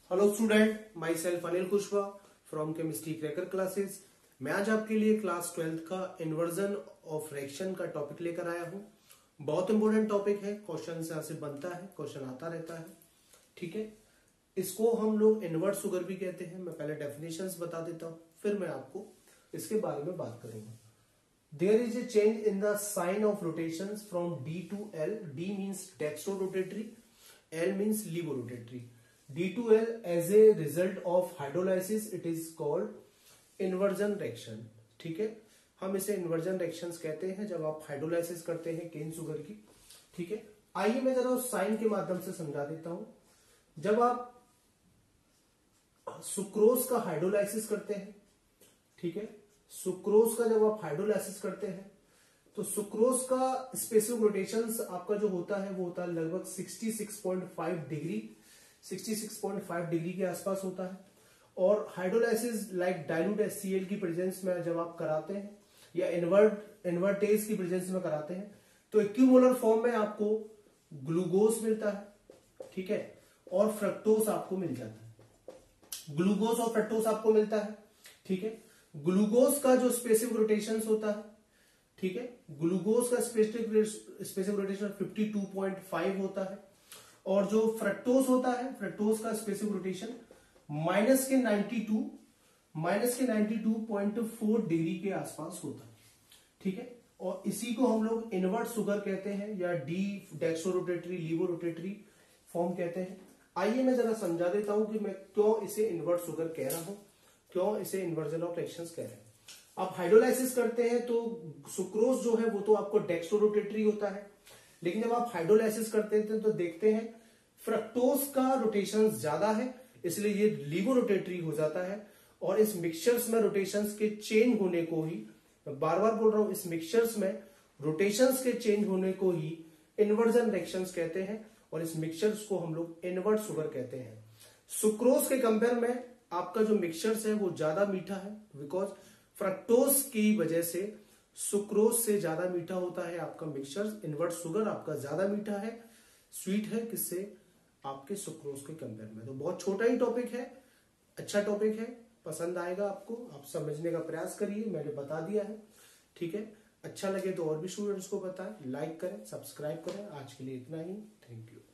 Hello student, myself Anil Kushwaha from chemistry cracker classes. मैं आज आपके लिए क्लास 12th का इन्वर्जन ऑफ फ्रैक्शन का टॉपिक लेकर आया हूं। बहुत इंपॉर्टेंट टॉपिक है, क्वेश्चन यहाँ से बनता है, क्वेश्चन आता रहता है। ठीक है, इसको हम लोग इनवर्ट शुगर भी कहते हैं। मैं पहले डेफिनेशंस बता देता हूं, फिर मैं आपको इसके बारे में बात करूंगा। There is a change in the sign of rotations from D to L. D means dextrorotatory, L means levorotatory. D to L as a result of hydrolysis, it is called inversion reaction. ठीक है, हम इसे inversion reactions कहते हैं जब आप hydrolysis करते हैं केन शुगर की। ठीक है, आइए मैं जरा उस साइन के माध्यम से समझा देता हूं। जब आप सुक्रोज का हाइड्रोलाइसिस करते हैं, ठीक है, सुक्रोज का जब आप हाइड्रोलाइसिस करते हैं तो सुक्रोज का स्पेसिफिक रोटेशंस आपका जो होता है वो होता है लगभग 66.5 डिग्री, 66.5 डिग्री के आसपास होता है। और हाइड्रोलाइसिस लाइक डाइल्यूट HCl की प्रेजेंस में जब आप कराते हैं या इन्वर्टेज की प्रेजेंस में कराते हैं तो इक्विमोलर फॉर्म में आपको ग्लूकोज मिलता है। ठीक है, और फ्रक्टोज आपको मिल जाता है। ग्लूकोज और फ्रक्टोज आपको मिलता है। ठीक है, ग्लूकोज का जो स्पेसिफिक रोटेशन होता है, ठीक है, ग्लूकोज का स्पेसिफिक रोटेशन 52.5 होता है। और जो फ्रक्टोज होता है, फ्रक्टोज का स्पेसिफिक रोटेशन माइनस के 92.4 डिग्री के आसपास होता है। ठीक है, और इसी को हम लोग इनवर्ट शुगर कहते हैं या डी डेक्सोरोटेटरी लीवोरोटेटरी फॉर्म कहते हैं। आइए मैं जरा समझा देता हूं कि मैं क्यों इसे इनवर्ट शुगर कह रहा हूं, क्यों इसे इन्वर्जन ऑफ फ्रैक्शंस कह रहे हैं। आप हाइड्रोलाइसिस करते हैं तो सुक्रोज जो है वो तो आपको डेक्सट्रोरोटेटरी होता है, लेकिन जब आप हाइड्रोलाइसिस करते हैं तो देखते हैं फ्रक्टोज का रोटेशन ज्यादा है, इसलिए ये लीवोरोटेटरी हो जाता है। और इस मिक्सचर्स में रोटेशंस के चेंज होने को ही, मैं बार बार बोल रहा हूं, इस मिक्सचर्स में रोटेशंस के चेंज होने को ही इन्वर्जन रिएक्शंस कहते हैं। और इस मिक्सचर्स को हम लोग इनवर्ट शुगर कहते हैं। सुक्रोज के कंपेयर में आपका जो मिक्सचर्स है वो ज्यादा मीठा है, बिकॉज फ्रक्टोज की वजह से सुक्रोज से ज्यादा मीठा होता है आपका मिक्सचर। इनवर्ट शुगर आपका ज्यादा मीठा है, स्वीट है, किससे? आपके सुक्रोज के कंपेयर में। तो बहुत छोटा ही टॉपिक है, अच्छा टॉपिक है, पसंद आएगा आपको, आप समझने का प्रयास करिए, मैंने बता दिया है। ठीक है, अच्छा लगे तो और भी स्टूडेंट्स को बताएं, लाइक करें, सब्सक्राइब करें। आज के लिए इतना ही, थैंक यू।